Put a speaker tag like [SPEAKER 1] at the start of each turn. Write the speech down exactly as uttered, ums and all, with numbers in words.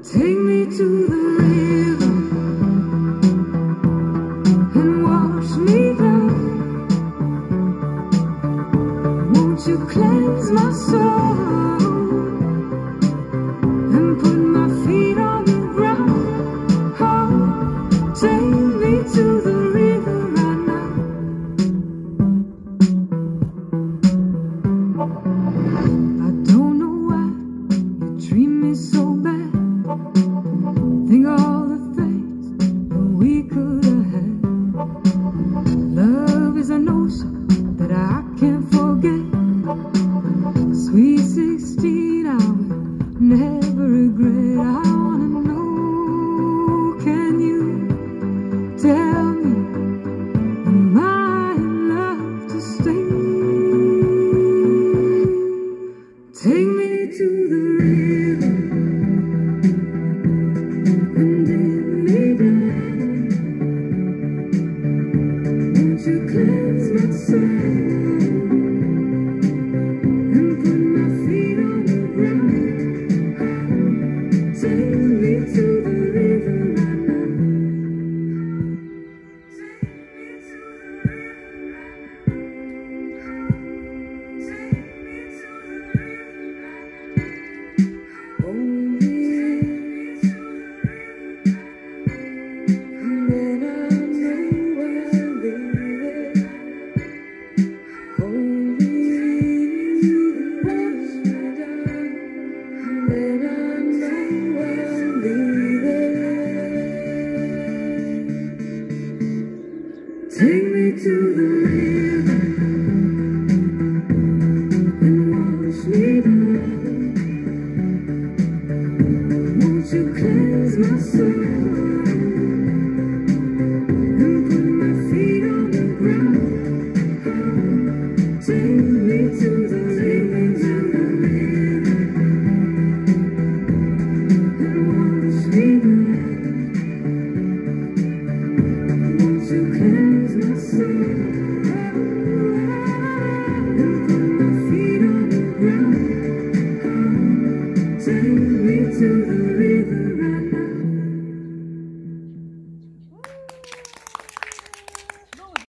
[SPEAKER 1] Take me to the river and wash me down. Won't you cleanse my soul and put my feet on the ground? Oh, take me to the river right now. I don't know why you treat me so bad. Think all the things that we could have had. Love is an ocean that I can't forget. Sweet sixteen, I will never regret. I wanna know, can you tell me, am I in love to stay? Take me to the river and dip me down. Won't you cleanse my soul and put my feet on the ground? Take me to the river right now. Take me to the river right now. Take me to the river right now. Only and then I know I'll be there. Only you wash me down, and then I know I'll be there. Take me to the river and wash me down. Won't you cleanse my soul?